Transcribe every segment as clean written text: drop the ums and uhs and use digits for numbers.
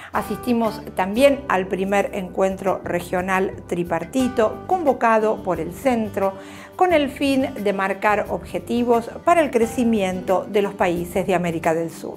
Asistimos también al primer encuentro regional tripartito convocado por el Centro con el fin de marcar objetivos para el crecimiento de los países de América del Sur.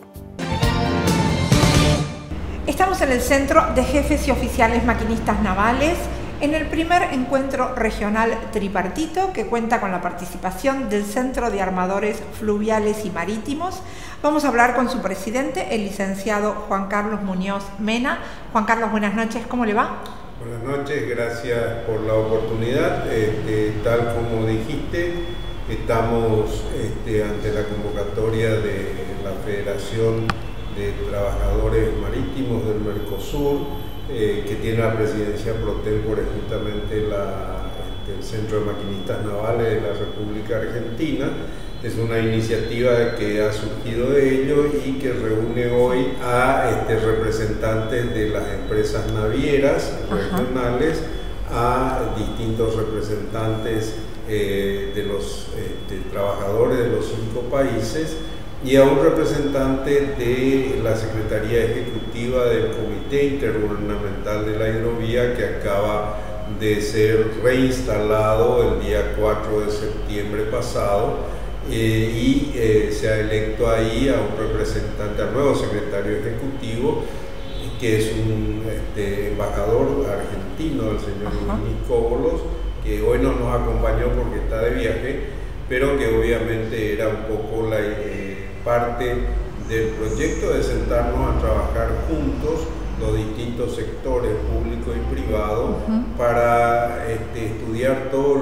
Estamos en el Centro de Jefes y Oficiales Maquinistas Navales en el primer encuentro regional tripartito que cuenta con la participación del Centro de Armadores Fluviales y Marítimos. Vamos a hablar con su presidente, el licenciado Juan Carlos Muñoz Mena. Juan Carlos, buenas noches, ¿cómo le va? Buenas noches, gracias por la oportunidad. Tal como dijiste, estamos ante la convocatoria de la Federación de Trabajadores Marítimos del Mercosur, que tiene la presidencia pro tempore justamente el Centro de Maquinistas Navales de la República Argentina. Es una iniciativa que ha surgido de ello y que reúne hoy a representantes de las empresas navieras regionales, a distintos representantes de los trabajadores de los 5 países y a un representante de la Secretaría Ejecutiva del Comité Intergubernamental de la Hidrovía, que acaba de ser reinstalado el día 4 de septiembre pasado, y se ha electo ahí a un representante, al nuevo secretario ejecutivo, que es un embajador argentino, el señor Luis Cóbolos, que hoy no nos acompañó porque está de viaje, pero que obviamente era un poco la parte del proyecto de sentarnos a trabajar juntos los distintos sectores público y privado para estudiar todos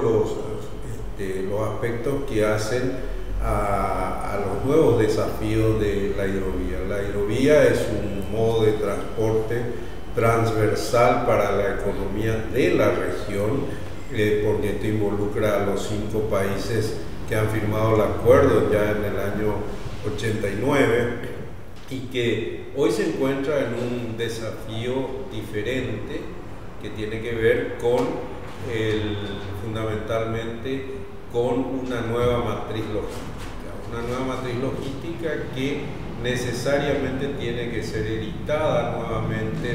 los aspectos que hacen a los nuevos desafíos de la hidrovía. La hidrovía es un modo de transporte transversal para la economía de la región, porque esto involucra a los 5 países que han firmado el acuerdo ya en el año 89 y que hoy se encuentra en un desafío diferente que tiene que ver con fundamentalmente con una nueva matriz logística que necesariamente tiene que ser editada nuevamente,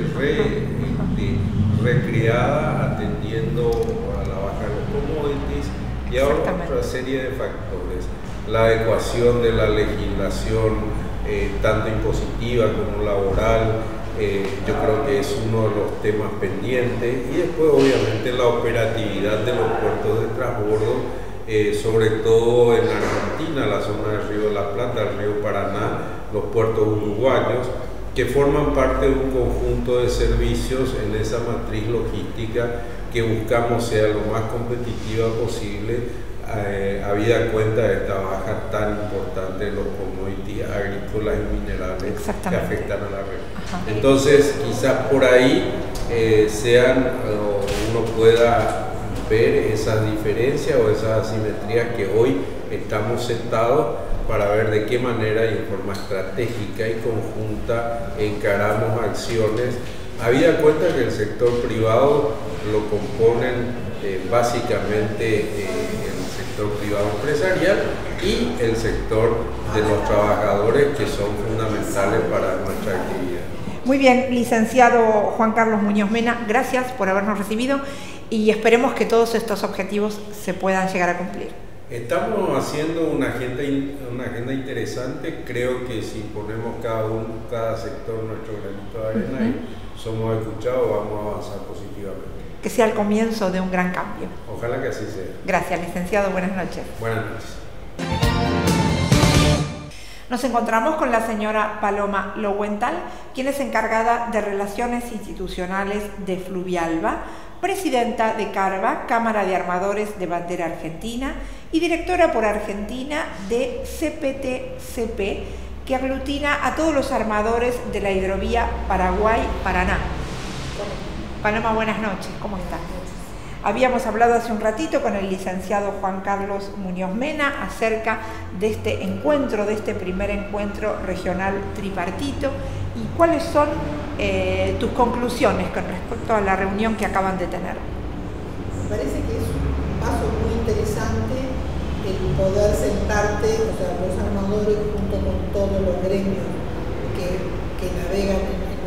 recreada, atendiendo a la baja de los commodities y a otra serie de factores. La adecuación de la legislación tanto impositiva como laboral, yo creo que es uno de los temas pendientes, y después obviamente la operatividad de los puertos de transbordo, sobre todo en Argentina, la zona del Río de la Plata, el Río Paraná, los puertos uruguayos, que forman parte de un conjunto de servicios en esa matriz logística que buscamos sea lo más competitiva posible, habida cuenta de esta baja tan importante de los commodities agrícolas y minerales que afectan a la región. Entonces, quizás por ahí uno pueda ver esas diferencias o esas asimetrías que hoy estamos sentados para ver de qué manera y en forma estratégica y conjunta encaramos acciones, habida cuenta que el sector privado lo componen básicamente el sector privado empresarial y el sector de los trabajadores, que son fundamentales para nuestra actividad. Muy bien, licenciado Juan Carlos Muñoz Mena, gracias por habernos recibido y esperemos que todos estos objetivos se puedan llegar a cumplir. Estamos haciendo una agenda interesante. Creo que si ponemos cada sector nuestro granito de arena y somos escuchados, vamos a avanzar positivamente. Que sea el comienzo de un gran cambio. Ojalá que así sea. Gracias, licenciado. Buenas noches. Buenas noches. Nos encontramos con la señora Paloma Lowenthal, quien es encargada de Relaciones Institucionales de Fluvialba, presidenta de CARVA, Cámara de Armadores de Bandera Argentina, y directora por Argentina de CPT-CP, que aglutina a todos los armadores de la hidrovía Paraguay-Paraná. Paloma, buenas noches, ¿cómo estás? Habíamos hablado hace un ratito con el licenciado Juan Carlos Muñoz Mena acerca de este encuentro, de este primer encuentro regional tripartito, y cuáles son tus conclusiones con respecto a la reunión que acaban de tener. Me parece que es un paso muy interesante el poder sentarte, o sea, los armadores junto con todos los gremios que navegan en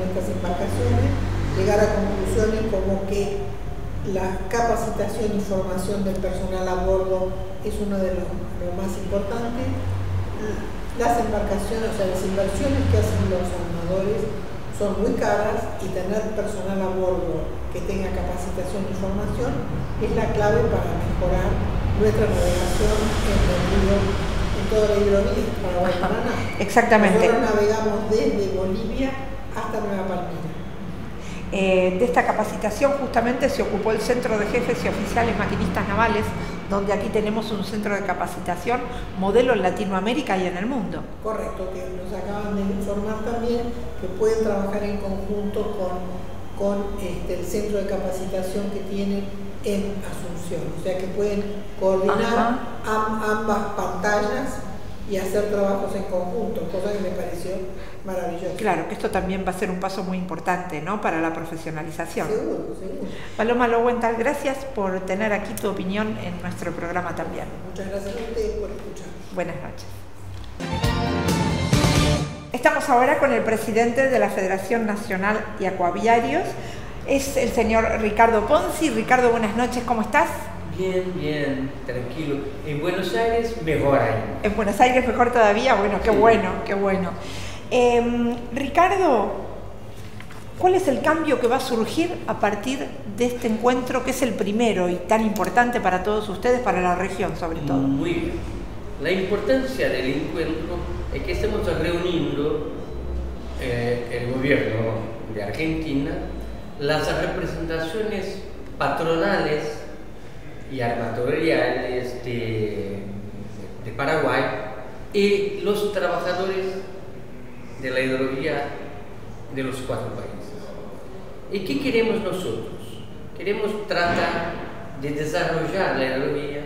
estas embarcaciones, llegar a conclusiones como que la capacitación y formación del personal a bordo es uno de los más importantes. Las embarcaciones, o sea, las inversiones que hacen los armadores son muy caras y tener personal a bordo que tenga capacitación y formación es la clave para mejorar nuestra navegación en el río, en toda la hidrovía Paraguay-Paraná. Exactamente. Nosotros navegamos desde Bolivia hasta Nueva Palmira. De esta capacitación justamente se ocupó el Centro de Jefes y Oficiales Maquinistas Navales, donde aquí tenemos un centro de capacitación modelo en Latinoamérica y en el mundo. Correcto, que nos acaban de informar también que pueden trabajar en conjunto con el centro de capacitación que tienen en Asunción, o sea que pueden coordinar ambas pantallas y hacer trabajos en conjunto, cosa que me pareció maravilloso. Claro, que esto también va a ser un paso muy importante, ¿no?, para la profesionalización. Seguro, seguro. Paloma Lowenthal, gracias por tener aquí tu opinión en nuestro programa también. Muchas gracias a ustedes por escuchar. Buenas noches. Estamos ahora con el presidente de la Federación Nacional de Acuaviarios, es el señor Ricardo Ponzi. Ricardo, buenas noches, ¿cómo estás? Bien, bien, tranquilo. En Buenos Aires, mejor ahí. En Buenos Aires mejor todavía, bueno, qué bueno, qué bueno. Ricardo, ¿cuál es el cambio que va a surgir a partir de este encuentro, que es el primero y tan importante para todos ustedes, para la región sobre todo? Muy bien. La importancia del encuentro es que estamos reuniendo el gobierno de Argentina, las representaciones patronales y armatoriales de Paraguay y los trabajadores de la hidrovía de los 4 países. ¿Y qué queremos nosotros? Queremos tratar de desarrollar la hidrovía,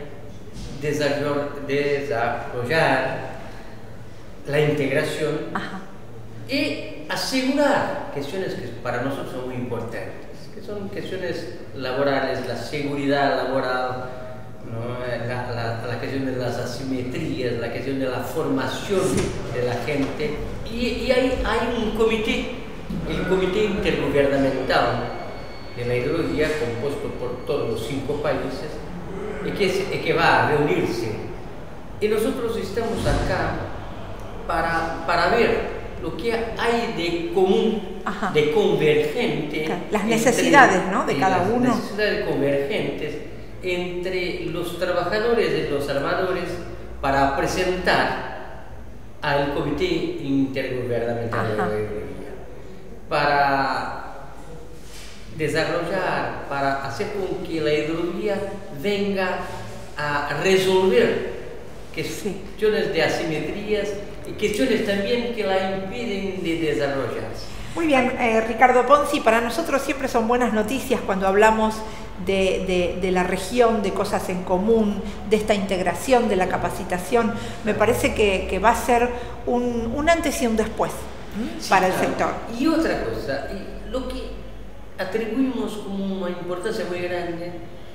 desarrollar la integración y asegurar cuestiones que para nosotros son muy importantes, que son cuestiones laborales, la seguridad laboral, ¿no? la cuestión de las asimetrías, la cuestión de la formación de la gente. Y hay un comité, el Comité Intergubernamental de la Hidrovía, compuesto por todos los 5 países, y que va a reunirse. Y nosotros estamos acá para ver lo que hay de común, de convergente. Las necesidades, ¿no?, de cada uno. Las necesidades convergentes entre los trabajadores y los armadores para presentar al Comité Intergubernamental de la Hidrovía, para desarrollar, para hacer con que la hidrovía venga a resolver cuestiones de asimetrías y cuestiones también que la impiden de desarrollarse. Muy bien, Ricardo Ponzi, para nosotros siempre son buenas noticias cuando hablamos de la región, de cosas en común, de esta integración, de la capacitación. Me parece que va a ser un antes y un después para el sector. Y otra cosa, lo que atribuimos como una importancia muy grande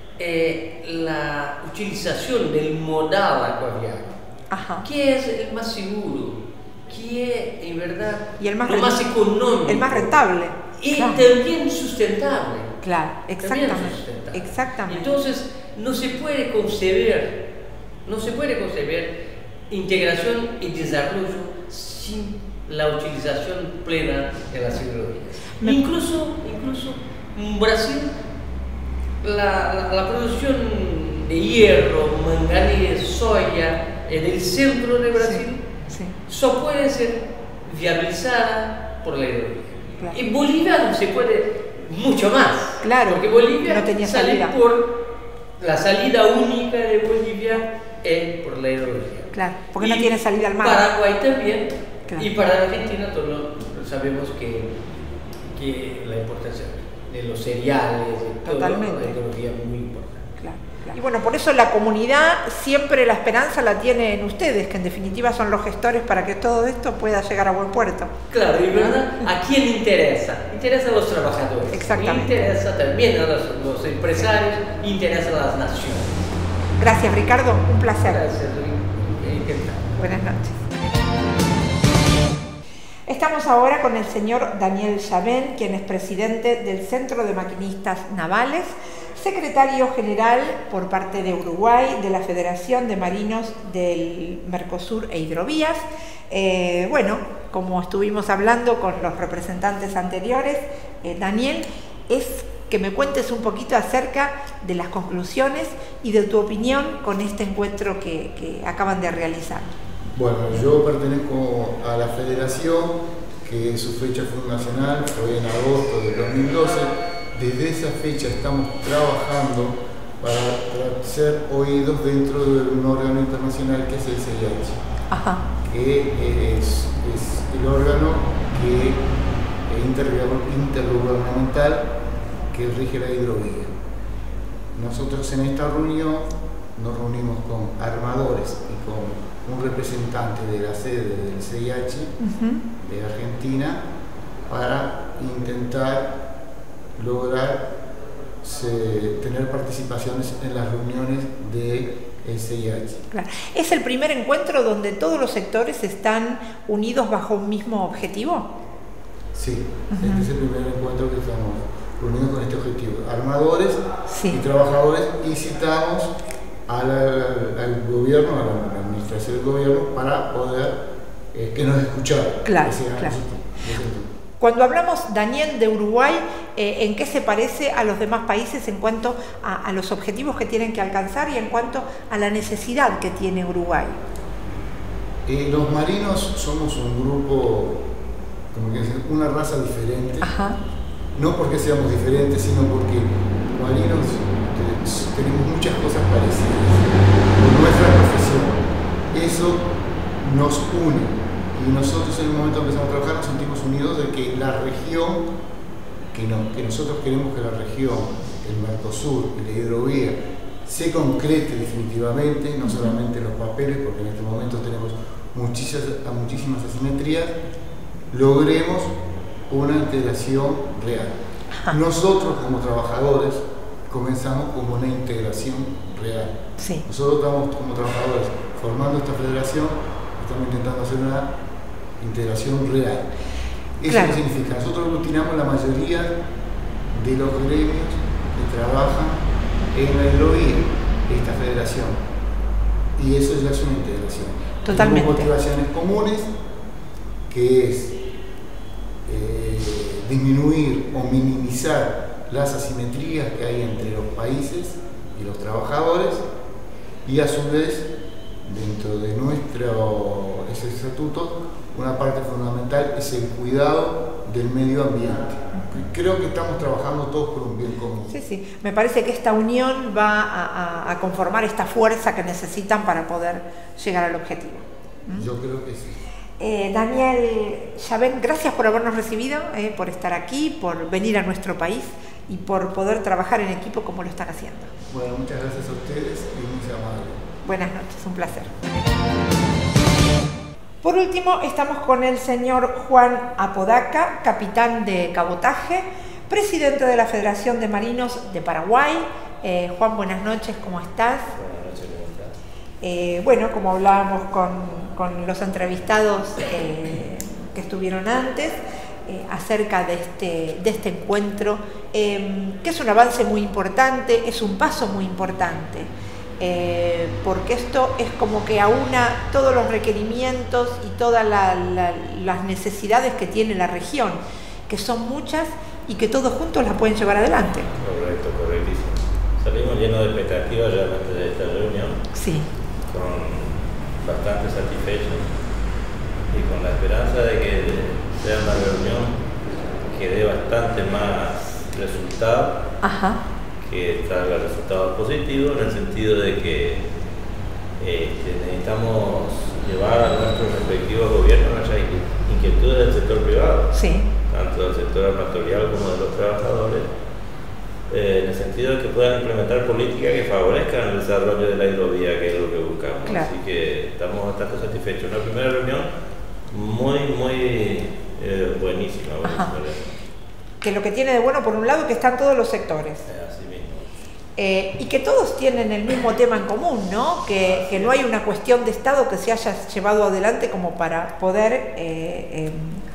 la utilización del modal acuaviario, que es el más seguro, que es en verdad y el más más económico, el más rentable y también sustentable. Claro, exactamente. Entonces no se puede conceber integración y desarrollo sin la utilización plena de las hidrovías. Incluso en Brasil, la producción de hierro, manganeso, soya en el centro de Brasil solo puede ser viabilizada por la hidrovía. En Bolivia no se puede mucho más, porque Bolivia no tenía sale salida. por la salida única de Bolivia es por la hidrovía. Claro, porque no tiene salida al mar. Paraguay también, y para Argentina todos sabemos que la importancia de los cereales y todo, la hidrovía es muy importante. Y bueno, por eso la comunidad siempre la esperanza la tiene en ustedes, que en definitiva son los gestores para que todo esto pueda llegar a buen puerto. Claro, y verdad, ¿a quién interesa? Interesa a los trabajadores. Exactamente. Interesa también a los empresarios, interesa a las naciones. Gracias, Ricardo, un placer. Gracias, Buenas noches. Estamos ahora con el señor Daniel Chabén, quien es presidente del Centro de Maquinistas Navales, secretario general por parte de Uruguay de la Federación de Marinos del Mercosur e Hidrovías. Bueno, como estuvimos hablando con los representantes anteriores, Daniel, es que me cuentes un poquito acerca de las conclusiones y de tu opinión con este encuentro que acaban de realizar. Bueno, yo pertenezco a la federación, que su fecha fundacional fue en agosto del 2012. Desde esa fecha estamos trabajando para ser oídos dentro de un órgano internacional que es el CIH, que es el órgano intergubernamental que rige la hidrovía. Nosotros en esta reunión nos reunimos con armadores y con un representante de la sede del CIH de Argentina para intentar lograr tener participaciones en las reuniones del CIH. Claro. ¿Es el primer encuentro donde todos los sectores están unidos bajo un mismo objetivo? Sí, este es el primer encuentro que estamos reunidos con este objetivo. Armadores y trabajadores, y citamos al gobierno, a la administración del gobierno, para poder que nos escuchara. Claro, claro. Cuando hablamos, Daniel, de Uruguay, ¿en qué se parece a los demás países en cuanto a los objetivos que tienen que alcanzar y en cuanto a la necesidad que tiene Uruguay? Los marinos somos un grupo, como que decir, una raza diferente. No porque seamos diferentes, sino porque marinos tenemos muchas cosas parecidas con nuestra profesión. Eso nos une, y nosotros en el momento que empezamos a trabajar nos sentimos unidos de que la región, que nosotros queremos que la región, el Mercosur y la hidrovía se concrete definitivamente, no solamente en los papeles, porque en este momento tenemos muchísimas asimetrías, logremos una integración real. Nosotros como trabajadores comenzamos como una integración real. Nosotros estamos como trabajadores formando esta federación, estamos intentando hacer una integración real. ¿Eso qué significa? Nosotros aglutinamos la mayoría de los gremios que trabajan en la hidrovía, esta federación, y eso ya es una integración. Totalmente. Tenemos motivaciones comunes, que es disminuir o minimizar las asimetrías que hay entre los países y los trabajadores, y a su vez, dentro de nuestro estatuto, una parte fundamental es el cuidado del medio ambiente. Creo que estamos trabajando todos por un bien común. Sí, me parece que esta unión va a conformar esta fuerza que necesitan para poder llegar al objetivo. Yo creo que sí. Daniel Chabén, gracias por habernos recibido, por estar aquí, por venir a nuestro país y por poder trabajar en equipo como lo están haciendo. Bueno, muchas gracias a ustedes y muy amables. Buenas noches, un placer. Por último, estamos con el señor Juan Apodaca, capitán de cabotaje, presidente de la Federación de Marinos de Paraguay. Juan, buenas noches, ¿cómo estás? Buenas noches, ¿cómo estás? Bueno, como hablábamos con los entrevistados que estuvieron antes, acerca de este encuentro, que es un avance muy importante, es un paso muy importante, porque esto es como que aúna todos los requerimientos y todas las necesidades que tiene la región, que son muchas y que todos juntos las pueden llevar adelante. Correcto, correctísimo. Salimos llenos de expectativas realmente de esta reunión. Sí. Con bastante satisfechos y con la esperanza de que sea una reunión que dé bastante más resultado, que traiga resultados positivos, en el sentido de que necesitamos llevar a nuestros respectivos gobiernos nuestras inquietudes del sector privado, tanto del sector armatorial como de los trabajadores, en el sentido de que puedan implementar políticas que favorezcan el desarrollo de la hidrovía, que es lo que buscamos. Así que estamos bastante satisfechos. Una primera reunión muy buenísima. Que lo que tiene de bueno, por un lado, que están todos los sectores. Así mismo. Y que todos tienen el mismo tema en común, ¿no? Que no hay una cuestión de Estado que se haya llevado adelante como para poder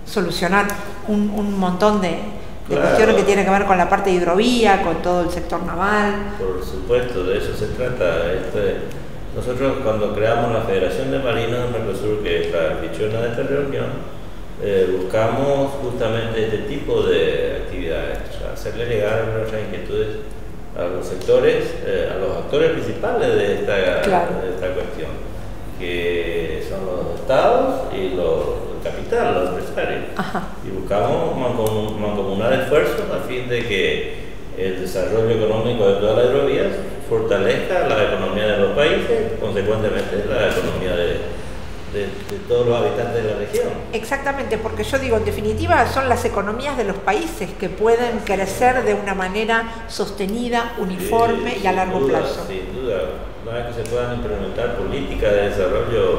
solucionar un montón de cuestiones que tienen que ver con la parte de hidrovía, con todo el sector naval. Por supuesto, de eso se trata. Nosotros cuando creamos la Federación de Marinos de Mercosur, que es la anfitriona de esta reunión, buscamos justamente este tipo de actividades, hacerle llegar nuestras inquietudes a los sectores, a los actores principales de esta cuestión, que son los estados y el capital, los empresarios. Y buscamos mancomunar esfuerzos a fin de que el desarrollo económico de todas las hidrovías fortalezca la economía de los países, consecuentemente la economía de todos los habitantes de la región. Exactamente, porque yo digo, en definitiva, son las economías de los países que pueden crecer de una manera sostenida, uniforme y a largo plazo. Sin duda, una vez que se puedan implementar políticas de desarrollo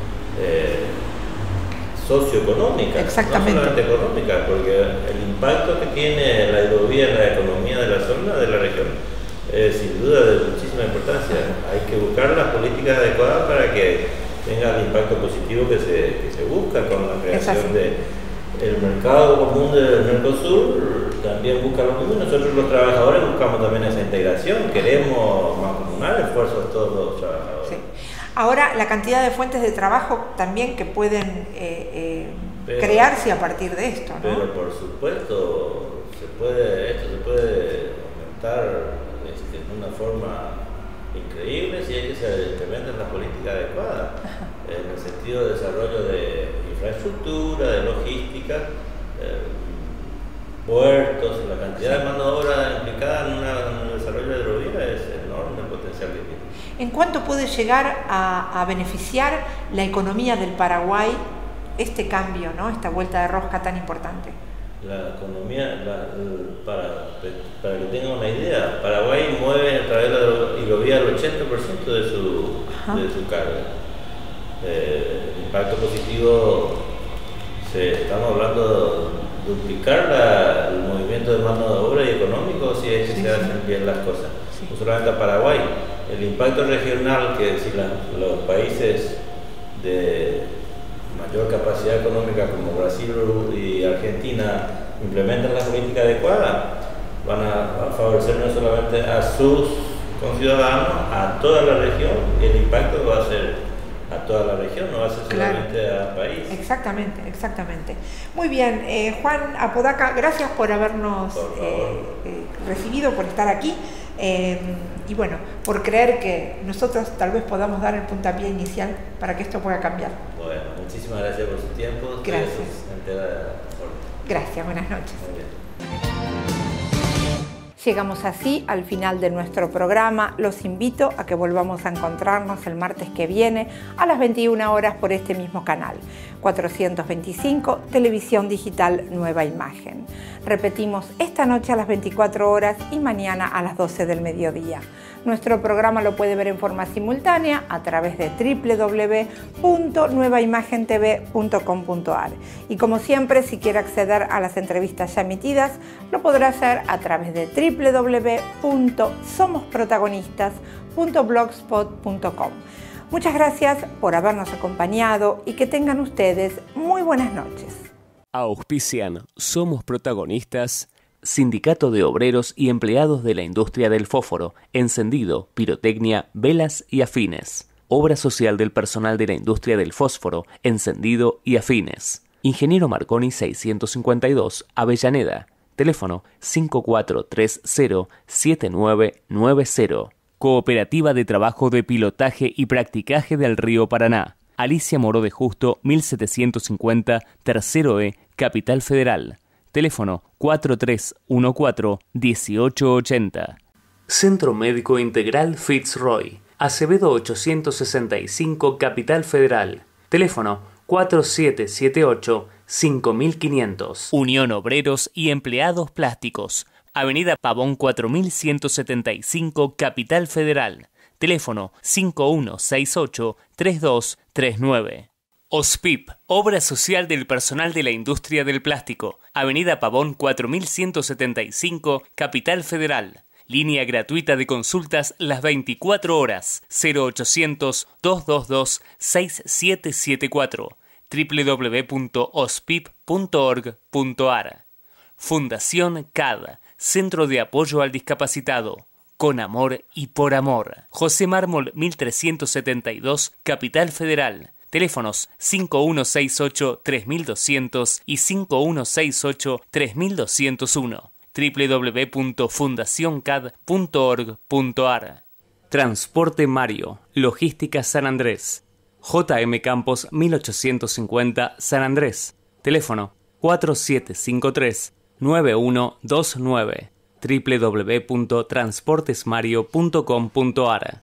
socioeconómicas, no solamente económicas, porque el impacto que tiene la hidrovía en la economía de la zona, de la región, es sin duda de muchísima importancia. Hay que buscar las políticas adecuadas para que tenga el impacto positivo que se busca con la creación del mercado común del Mercosur. También busca lo mismo. Nosotros los trabajadores buscamos también esa integración, queremos mancomunar esfuerzos de todos los trabajadores. Sí. Ahora, la cantidad de fuentes de trabajo también que pueden crearse a partir de esto, ¿no? Pero por supuesto, esto se puede aumentar de una forma increíble si hay que se implementen las políticas adecuadas en el sentido de desarrollo de infraestructura, de logística, puertos. La cantidad de mano de obra implicada en el desarrollo de hidrovía es enorme el potencial que tiene. ¿En cuánto puede llegar a beneficiar la economía del Paraguay este cambio, ¿no? Esta vuelta de rosca tan importante? La economía, para que tengan una idea, Paraguay mueve a través de la hidrovía el 80% de su carga. El impacto positivo, estamos hablando de duplicar el movimiento de mano de obra y económico si es que se hacen bien las cosas. No solamente a Paraguay, el impacto regional que si los países de mayor capacidad económica como Brasil y Argentina implementan la política adecuada, van a favorecer no solamente a sus conciudadanos, a toda la región, y el impacto va a ser a toda la región, no va a ser solamente al país. Exactamente. Muy bien, Juan Apodaca, gracias por habernos recibido, por estar aquí. Y bueno, por creer que nosotros tal vez podamos dar el puntapié inicial para que esto pueda cambiar. Bueno, muchísimas gracias por su tiempo. Gracias. Gracias, buenas noches. Llegamos así al final de nuestro programa. Los invito a que volvamos a encontrarnos el martes que viene a las 21 horas por este mismo canal. 425, Televisión Digital Nueva Imagen. Repetimos esta noche a las 24 horas y mañana a las 12 del mediodía. Nuestro programa lo puede ver en forma simultánea a través de www.nuevaimagentv.com.ar. Y como siempre, si quiere acceder a las entrevistas ya emitidas, lo podrá hacer a través de www.somosprotagonistas.blogspot.com. Muchas gracias por habernos acompañado y que tengan ustedes muy buenas noches. Auspician Somos Protagonistas, Sindicato de Obreros y Empleados de la Industria del Fósforo, Encendido, Pirotecnia, Velas y Afines. Obra social del personal de la Industria del Fósforo, Encendido y Afines. Ingeniero Marconi 652, Avellaneda. Teléfono 5430-7990. Cooperativa de Trabajo de Pilotaje y Practicaje del Río Paraná. Alicia Moró de Justo, 1750, Tercero E, Capital Federal. Teléfono 4314-1880. Centro Médico Integral Fitzroy. Acevedo 865, Capital Federal. Teléfono 4778-5500. Unión Obreros y Empleados Plásticos. Avenida Pavón 4175, Capital Federal. Teléfono 5168-3239. OSPIP, Obra Social del Personal de la Industria del Plástico. Avenida Pavón 4175, Capital Federal. Línea gratuita de consultas las 24 horas. 0800-222-6774. www.ospip.org.ar. Fundación CAD, Centro de Apoyo al Discapacitado. Con amor y por amor. José Mármol 1372, Capital Federal. Teléfonos 5168-3200 y 5168-3201. www.fundacioncad.org.ar. Transporte Mario, Logística San Andrés. JM Campos 1850, San Andrés. Teléfono 4753-9129. www.transportesmario.com.ar.